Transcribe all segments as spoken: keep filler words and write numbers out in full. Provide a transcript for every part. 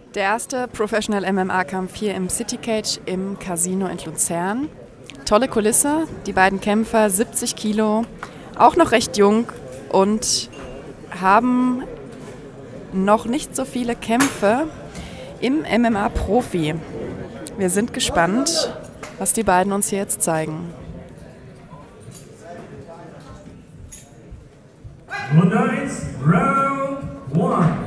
Der erste Professional M M A-Kampf hier im City Cage im Casino in Luzern. Tolle Kulisse, die beiden Kämpfer, siebzig Kilo, auch noch recht jung und haben noch nicht so viele Kämpfe im M M A-Profi. Wir sind gespannt, was die beiden uns hier jetzt zeigen. Runde eins, Round eins.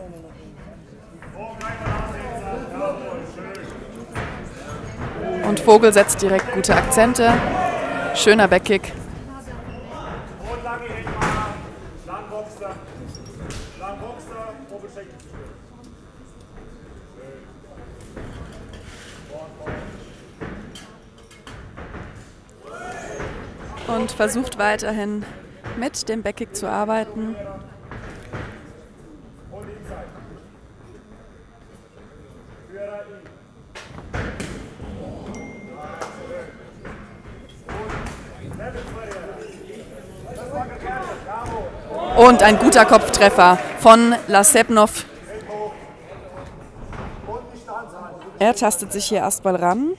Und Vogel setzt direkt gute Akzente. Schöner Backkick. Und versucht weiterhin mit dem Backkick zu arbeiten. Und ein guter Kopftreffer von Lasebnov. Er tastet sich hier erstmal ran.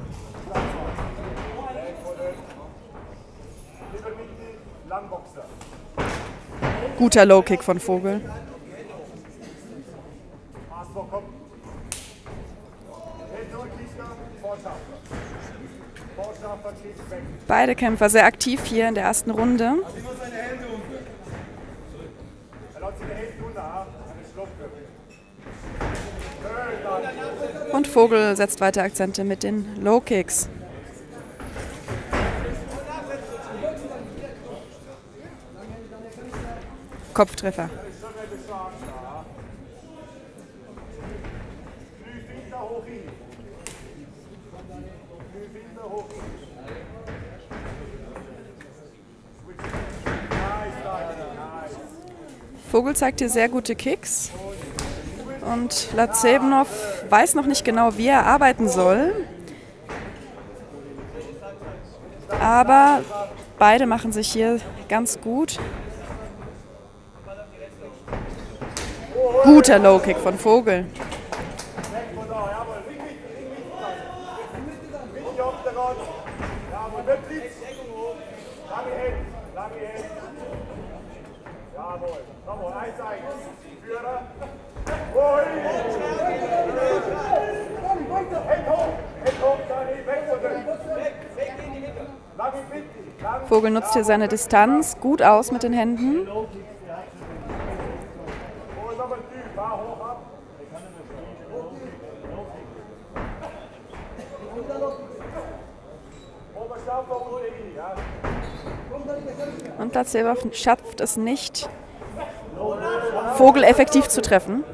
Guter Low-Kick von Vogel. Beide Kämpfer sehr aktiv hier in der ersten Runde. Und Vogel setzt weiter Akzente mit den Low-Kicks. Kopftreffer. Vogel zeigt hier sehr gute Kicks. Und Lasebnov weiß noch nicht genau, wie er arbeiten soll. Aber beide machen sich hier ganz gut. Guter Low-Kick von Vogel. Vogel nutzt hier seine Distanz gut aus mit den Händen. Und Lasebnov schafft es nicht, Vogel effektiv zu treffen.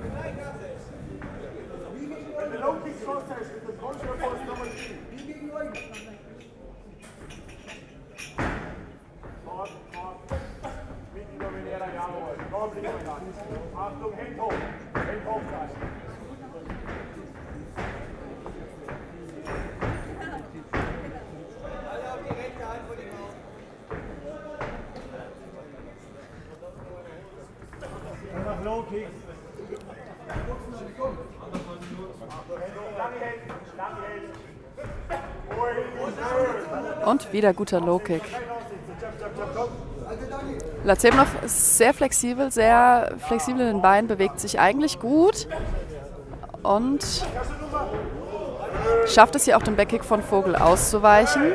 Und wieder guter Low-Kick. Lasebnov ist sehr flexibel, sehr flexibel in den Beinen, bewegt sich eigentlich gut und schafft es hier auch, den Backkick von Vogel auszuweichen.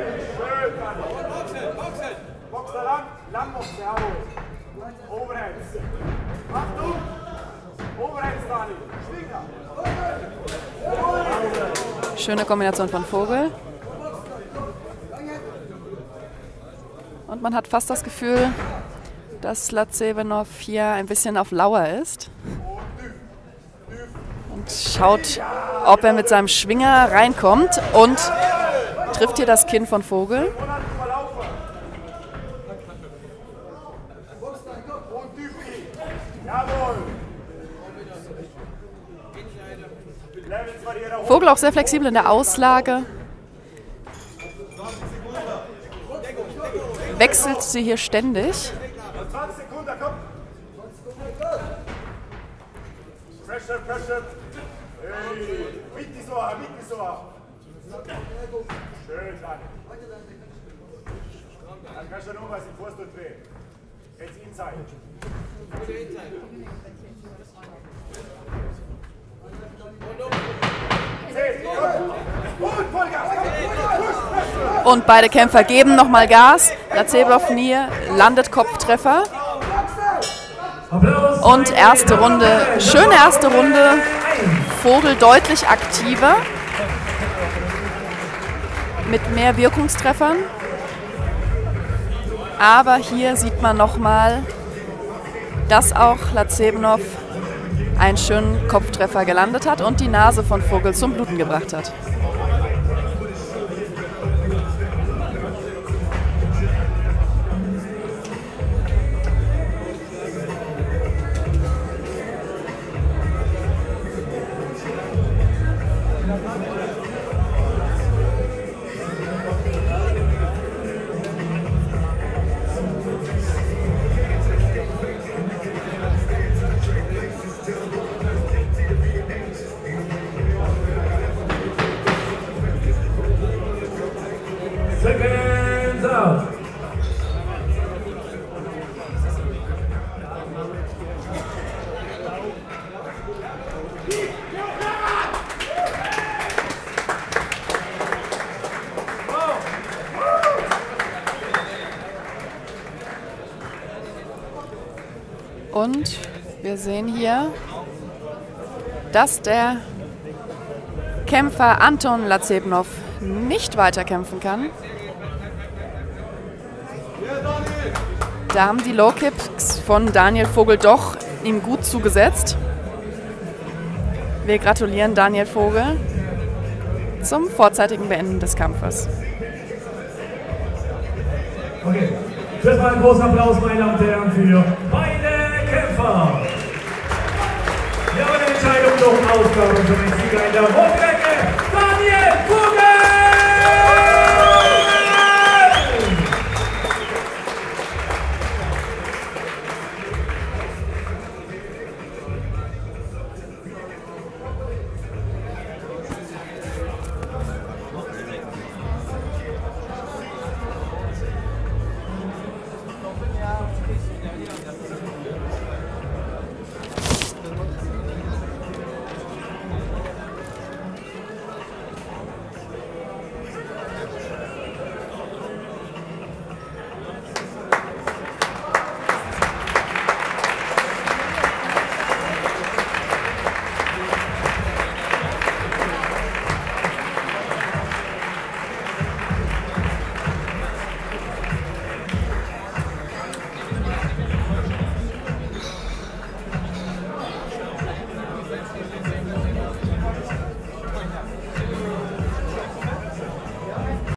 Schöne Kombination von Vogel. Und man hat fast das Gefühl, dass Lasebnov hier ein bisschen auf Lauer ist. Und schaut, ob er mit seinem Schwinger reinkommt und trifft hier das Kinn von Vogel. Vogel auch sehr flexibel in der Auslage. Wechselt sie hier ständig. Mit die so, mit die so. Schön, dann. Dann kannst du noch was im Fuß drehen. Jetzt inside. Und beide Kämpfer geben nochmal Gas. Lacebnov Nier landet Kopftreffer. Und erste Runde, schöne erste Runde. Vogel deutlich aktiver. Mit mehr Wirkungstreffern. Aber hier sieht man nochmal, dass auch Lacebnov einen schönen Kopftreffer gelandet hat und die Nase von Vogel zum Bluten gebracht hat. Seconds out. Und wir sehen hier, dass der Kämpfer Anton Lacebnov nicht weiterkämpfen kann. Da haben die Low Kicks von Daniel Vogel doch ihm gut zugesetzt. Wir gratulieren Daniel Vogel zum vorzeitigen Beenden des Kampfes. Okay, das war ein großer Applaus, meine Damen und Herren, für beide Kämpfer. Wir haben eine Entscheidung noch Aufgabe für den Sieger in der Runde.